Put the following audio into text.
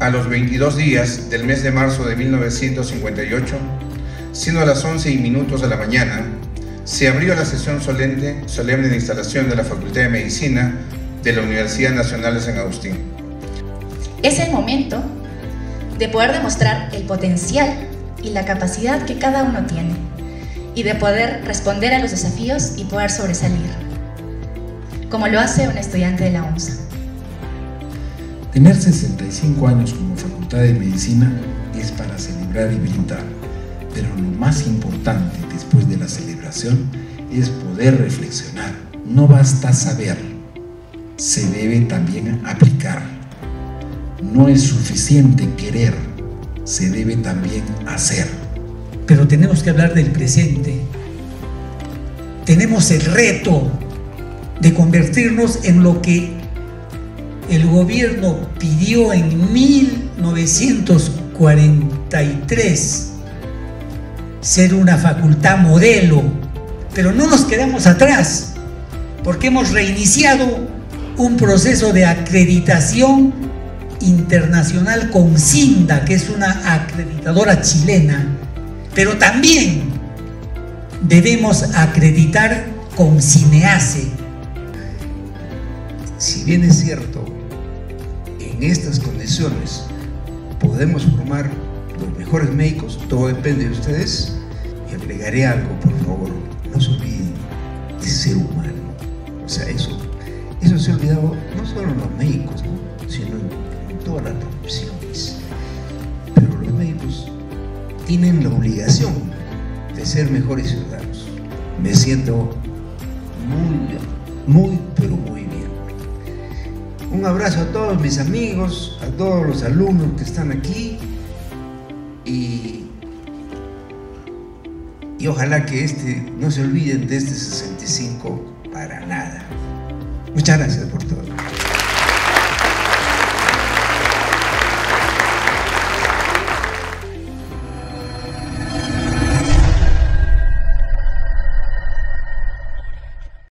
a los 22 días del mes de marzo de 1958, siendo las 11:00 de la mañana, se abrió la sesión solemne de instalación de la Facultad de Medicina de la Universidad Nacional de San Agustín. Es el momento de poder demostrar el potencial y la capacidad que cada uno tiene y de poder responder a los desafíos y poder sobresalir, como lo hace un estudiante de la UNSA. Tener 65 años como Facultad de Medicina es para celebrar y brindar, pero lo más importante después de la celebración es poder reflexionar. No basta saber, se debe también aplicar. No es suficiente querer, se debe también hacer. Pero tenemos que hablar del presente. Tenemos el reto de convertirnos en lo que el gobierno pidió en 1943, ser una facultad modelo. Pero no nos quedamos atrás, porque hemos reiniciado un proceso de acreditación internacional con CINDA, que es una acreditadora chilena, pero también debemos acreditar con CINEACE. Si bien es cierto, en estas condiciones podemos formar los mejores médicos, todo depende de ustedes. Y agregaré algo, por favor, no se olviden de ser humano. O sea, eso se ha olvidado no solo en los médicos, ¿no?, sino en todas las profesiones. Pero los médicos tienen la obligación de ser mejores ciudadanos. Me siento pero muy bien. Un abrazo a todos mis amigos, a todos los alumnos que están aquí y ojalá que no se olviden de este 65 para nada. Muchas gracias por todo.